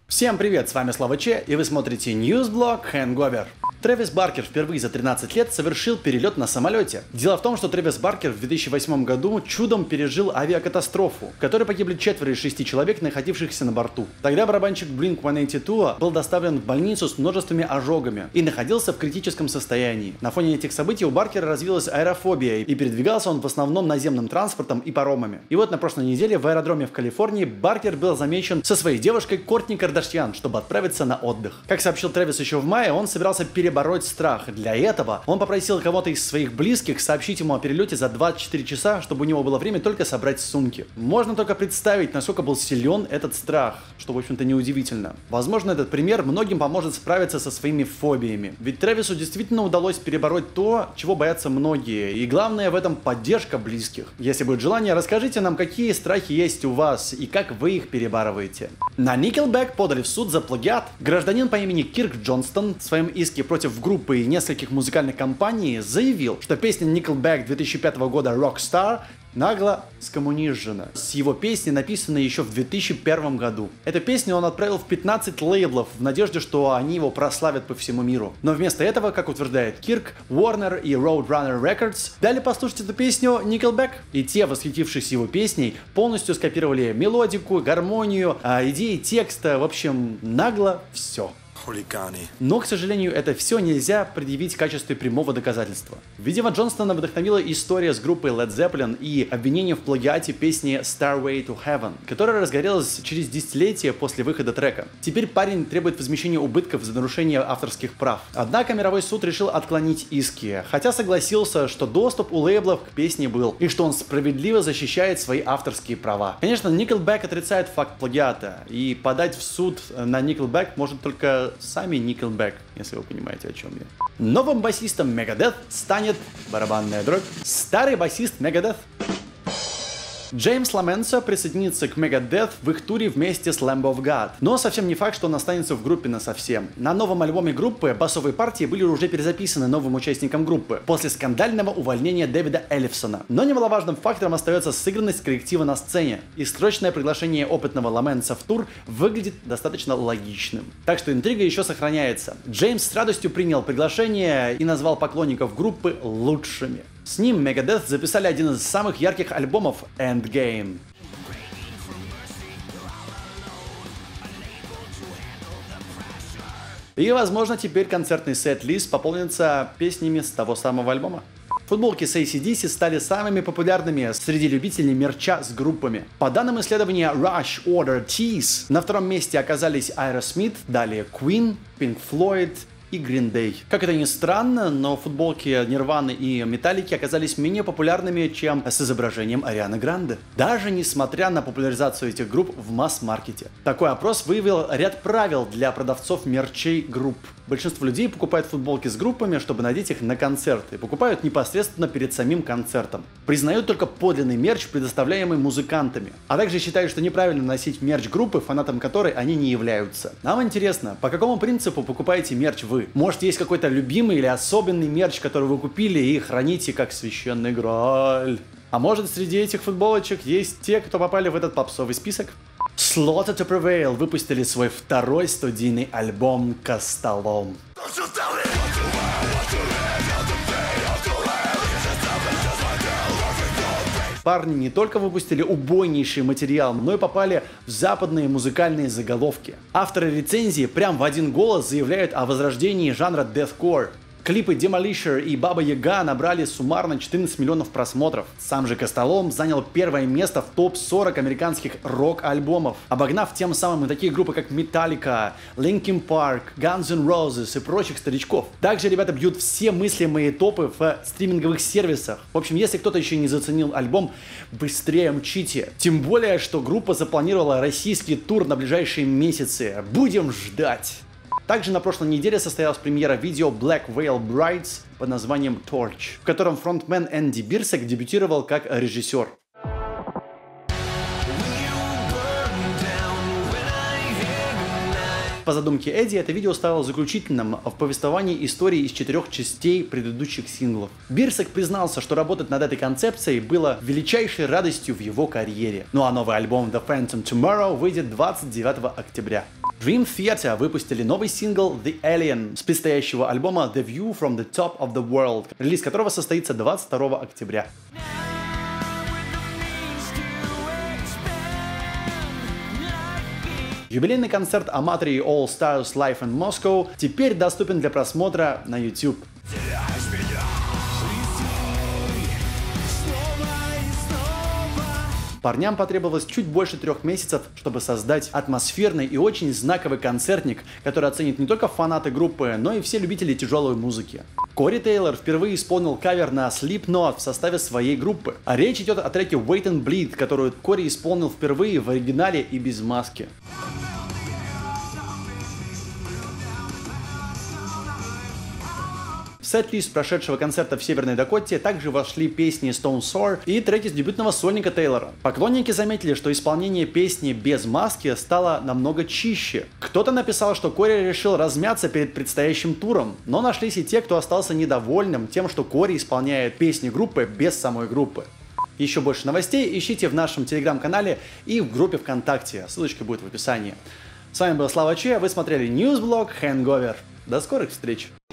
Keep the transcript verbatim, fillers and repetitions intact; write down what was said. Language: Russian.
Всем привет, с вами Слава Че, и вы смотрите Newsblog Hangover. Трэвис Баркер впервые за тринадцать лет совершил перелет на самолете. Дело в том, что Трэвис Баркер в две тысячи восьмом году чудом пережил авиакатастрофу, в которой погибли четверо из шести человек, находившихся на борту. Тогда барабанщик блинк сто восемьдесят два был доставлен в больницу с множествами ожогами и находился в критическом состоянии. На фоне этих событий у Баркера развилась аэрофобия, и передвигался он в основном наземным транспортом и паромами. И вот на прошлой неделе в аэродроме в Калифорнии Баркер был замечен со своей девушкой Кортни Кардашьян, чтобы отправиться на отдых. Как сообщил Трэвис еще в мае, он собирался перебороть страх. Для этого он попросил кого-то из своих близких сообщить ему о перелете за двадцать четыре часа, чтобы у него было время только собрать сумки. Можно только представить, насколько был силен этот страх, что, в общем-то, неудивительно. Возможно, этот пример многим поможет справиться со своими фобиями. Ведь Трэвису действительно удалось перебороть то, чего боятся многие. И главное в этом поддержка близких. Если будет желание, расскажите нам, какие страхи есть у вас и как вы их перебарываете. На Nickelback подали в суд за плагиат. Гражданин по имени Кирк Джонстон в своем иске против группы и нескольких музыкальных компаний заявил, что песня Nickelback две тысячи пятого года Rockstar нагло скоммунизжена с его песней, написанной еще в две тысячи первом году. Эту песню он отправил в пятнадцать лейблов в надежде, что они его прославят по всему миру. Но вместо этого, как утверждает Кирк, Warner и Roadrunner Records дали послушать эту песню Nickelback. И те, восхитившись его песней, полностью скопировали мелодику, гармонию, идеи текста, в общем, нагло все. Но, к сожалению, это все нельзя предъявить в качестве прямого доказательства. Видимо, Джонстона вдохновила история с группой Led Zeppelin и обвинение в плагиате песни Stairway to Heaven, которая разгорелась через десятилетие после выхода трека. Теперь парень требует возмещения убытков за нарушение авторских прав. Однако мировой суд решил отклонить иски, хотя согласился, что доступ у лейблов к песне был, и что он справедливо защищает свои авторские права. Конечно, Nickelback отрицает факт плагиата, и подать в суд на Nickelback может только сами Nickelback, если вы понимаете, о чем я. Новым басистом Megadeth станет, барабанная дробь, старый басист Megadeth. Джеймс Ламенсо присоединится к Megadeth в их туре вместе с Lamb of God. Но совсем не факт, что он останется в группе насовсем. На новом альбоме группы басовые партии были уже перезаписаны новым участникам группы после скандального увольнения Дэвида Эллифсона. Но немаловажным фактором остается сыгранность коллектива на сцене. И срочное приглашение опытного Ламенсо в тур выглядит достаточно логичным. Так что интрига еще сохраняется. Джеймс с радостью принял приглашение и назвал поклонников группы лучшими. С ним Megadeth записали один из самых ярких альбомов Endgame. И, возможно, теперь концертный сет-лист пополнится песнями с того самого альбома. Футболки с эй си ди си стали самыми популярными среди любителей мерча с группами. По данным исследования Rush Order Tees, на втором месте оказались Aerosmith, далее Queen, Pink Floyd и Green Day. Как это ни странно, но футболки Нирваны и Металлики оказались менее популярными, чем с изображением Арианы Гранде. Даже несмотря на популяризацию этих групп в масс-маркете. Такой опрос выявил ряд правил для продавцов мерчей групп. Большинство людей покупают футболки с группами, чтобы надеть их на концерты. Покупают непосредственно перед самим концертом. Признают только подлинный мерч, предоставляемый музыкантами. А также считают, что неправильно носить мерч группы, фанатом которой они не являются. Нам интересно, по какому принципу покупаете мерч вы? Может, есть какой-то любимый или особенный мерч, который вы купили и храните как священный грааль? А может, среди этих футболочек есть те, кто попали в этот попсовый список? Slaughter to Prevail выпустили свой второй студийный альбом «Костолом». Парни не только выпустили убойнейший материал, но и попали в западные музыкальные заголовки. Авторы рецензии прям в один голос заявляют о возрождении жанра deathcore. Клипы Demolition и Баба Яга набрали суммарно четырнадцать миллионов просмотров. Сам же Костолом занял первое место в топ сорок американских рок-альбомов, обогнав тем самым и такие группы, как Metallica, Linkin Park, Guns N' Roses и прочих старичков. Также ребята бьют все мыслимые топы в стриминговых сервисах. В общем, если кто-то еще не заценил альбом, быстрее мчите. Тем более, что группа запланировала российский тур на ближайшие месяцы. Будем ждать! Также на прошлой неделе состоялась премьера видео Black Veil Brides под названием Torch, в котором фронтмен Энди Бирсек дебютировал как режиссер. По задумке Эдди, это видео стало заключительным в повествовании истории из четырех частей предыдущих синглов. Бирсек признался, что работать над этой концепцией было величайшей радостью в его карьере. Ну а новый альбом The Phantom Tomorrow выйдет двадцать девятого октября. Dream Theater выпустили новый сингл The Alien с предстоящего альбома The View from the Top of the World, релиз которого состоится двадцать второго октября. Юбилейный концерт Amatri All Stars Live in Moscow теперь доступен для просмотра на YouTube. Парням потребовалось чуть больше трех месяцев, чтобы создать атмосферный и очень знаковый концертник, который оценят не только фанаты группы, но и все любители тяжелой музыки. Кори Тейлор впервые исполнил кавер на Slipknot в составе своей группы. А речь идет о треке Wait and Bleed, которую Кори исполнил впервые в оригинале и без маски. В сет-лист прошедшего концерта в Северной Дакоте также вошли песни Stone Sour и треки с дебютного сольника Тейлора. Поклонники заметили, что исполнение песни без маски стало намного чище. Кто-то написал, что Кори решил размяться перед предстоящим туром, но нашлись и те, кто остался недовольным тем, что Кори исполняет песни группы без самой группы. Еще больше новостей ищите в нашем телеграм-канале и в группе ВКонтакте, ссылочка будет в описании. С вами был Слава Че, вы смотрели Newsblog Hangover. До скорых встреч!